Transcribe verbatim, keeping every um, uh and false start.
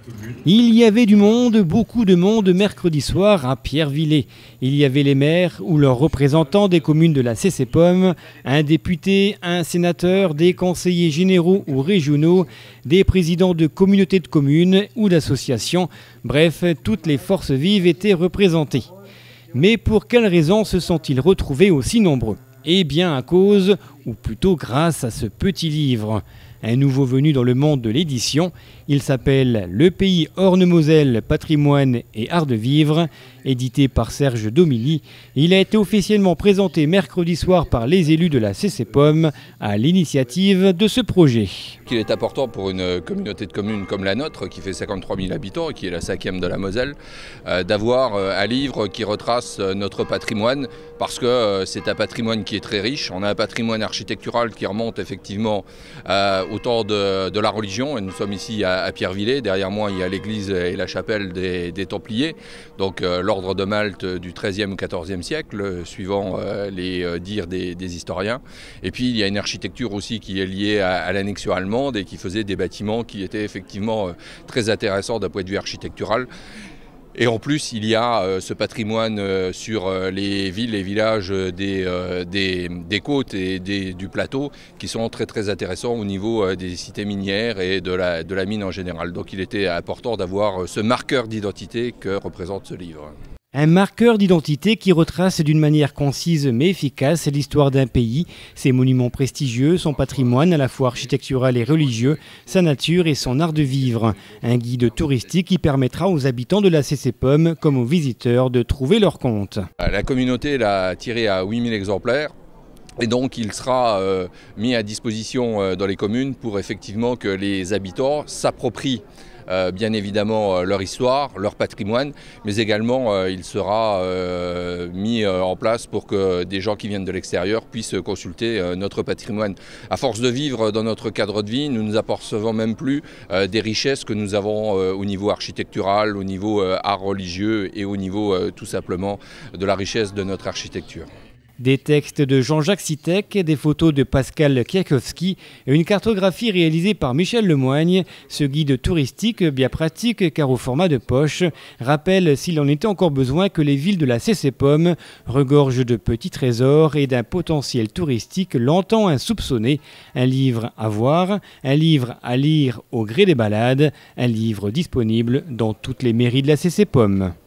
Il y avait du monde, beaucoup de monde mercredi soir à Pierrevillers. Il y avait les maires ou leurs représentants des communes de la Cécépome, un député, un sénateur, des conseillers généraux ou régionaux, des présidents de communautés de communes ou d'associations. Bref, toutes les forces vives étaient représentées. Mais pour quelles raisons se sont-ils retrouvés aussi nombreux ? Eh bien à cause, ou plutôt grâce à ce petit livre. Un nouveau venu dans le monde de l'édition, il s'appelle Le Pays Orne-Moselle, Patrimoine et Art de Vivre, édité par Serge Domilly. Il a été officiellement présenté mercredi soir par les élus de la Cécépome à l'initiative de ce projet. Il est important pour une communauté de communes comme la nôtre, qui fait cinquante-trois mille habitants et qui est la cinquième de la Moselle, euh, d'avoir euh, un livre qui retrace euh, notre patrimoine, parce que euh, c'est un patrimoine qui est très riche. On a un patrimoine architectural qui remonte effectivement euh, au temps de, de la religion, et nous sommes ici à, à Pierrevillers. Derrière moi, il y a l'église et la chapelle des, des Templiers, donc euh, l'ordre de Malte du treizième ou quatorzième siècle, suivant euh, les euh, dires des, des historiens. Et puis il y a une architecture aussi qui est liée à, à l'annexion allemande et qui faisait des bâtiments qui étaient effectivement euh, très intéressants d'un point de vue architectural. Et en plus, il y a euh, ce patrimoine euh, sur euh, les villes et villages des, euh, des, des côtes et des, du plateau qui sont très très intéressants au niveau euh, des cités minières et de la, de la mine en général. Donc il était important d'avoir euh, ce marqueur d'identité que représente ce livre. Un marqueur d'identité qui retrace d'une manière concise mais efficace l'histoire d'un pays, ses monuments prestigieux, son patrimoine à la fois architectural et religieux, sa nature et son art de vivre. Un guide touristique qui permettra aux habitants de la Cécépome comme aux visiteurs de trouver leur compte. La communauté l'a tiré à huit mille exemplaires. Et donc il sera euh, mis à disposition euh, dans les communes pour effectivement que les habitants s'approprient euh, bien évidemment euh, leur histoire, leur patrimoine, mais également euh, il sera euh, mis euh, en place pour que des gens qui viennent de l'extérieur puissent consulter euh, notre patrimoine. À force de vivre dans notre cadre de vie, nous ne nous apercevons même plus euh, des richesses que nous avons euh, au niveau architectural, au niveau euh, art religieux et au niveau euh, tout simplement de la richesse de notre architecture. Des textes de Jean-Jacques Sitek, des photos de Pascal Kiakowski et une cartographie réalisée par Michel Lemoigne. Ce guide touristique, bien pratique car au format de poche, rappelle s'il en était encore besoin que les villes de la Cécépome regorgent de petits trésors et d'un potentiel touristique longtemps insoupçonné. Un livre à voir, un livre à lire au gré des balades, un livre disponible dans toutes les mairies de la Cécépome.